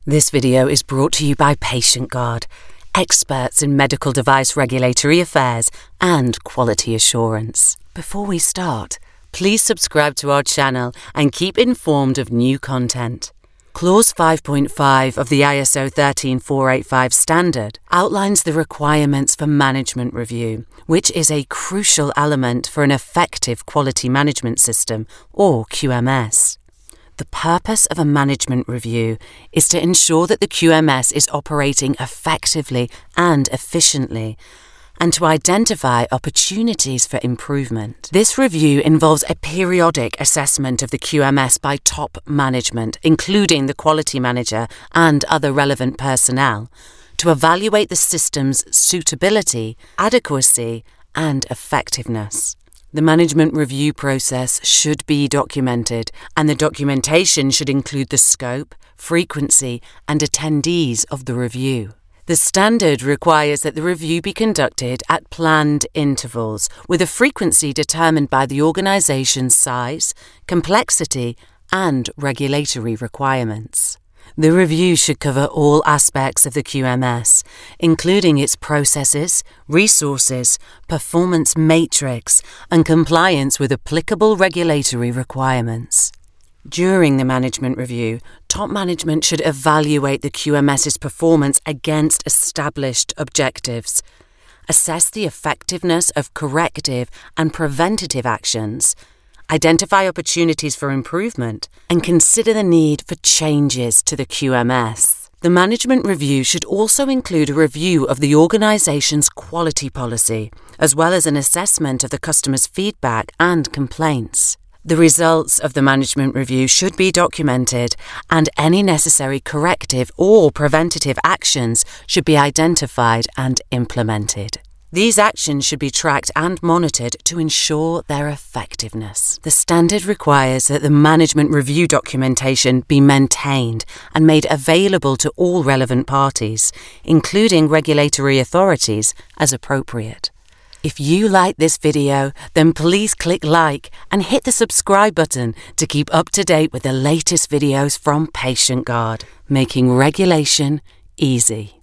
This video is brought to you by PatientGuard, experts in medical device regulatory affairs and quality assurance. Before we start, please subscribe to our channel and keep informed of new content. Clause 5.5 of the ISO 13485 standard outlines the requirements for management review, which is a crucial element for an effective quality management system, or QMS. The purpose of a management review is to ensure that the QMS is operating effectively and efficiently, and to identify opportunities for improvement. This review involves a periodic assessment of the QMS by top management, including the quality manager and other relevant personnel, to evaluate the system's suitability, adequacy, and effectiveness. The management review process should be documented, and the documentation should include the scope, frequency, and attendees of the review. The standard requires that the review be conducted at planned intervals, with a frequency determined by the organization's size, complexity, and regulatory requirements. The review should cover all aspects of the QMS, including its processes, resources, performance matrix, and compliance with applicable regulatory requirements. During the management review, top management should evaluate the QMS's performance against established objectives, assess the effectiveness of corrective and preventative actions, identify opportunities for improvement, and consider the need for changes to the QMS. The management review should also include a review of the organization's quality policy, as well as an assessment of the customer's feedback and complaints. The results of the management review should be documented, and any necessary corrective or preventative actions should be identified and implemented. These actions should be tracked and monitored to ensure their effectiveness. The standard requires that the management review documentation be maintained and made available to all relevant parties, including regulatory authorities, as appropriate. If you like this video, then please click like and hit the subscribe button to keep up to date with the latest videos from PatientGuard, making regulation easy.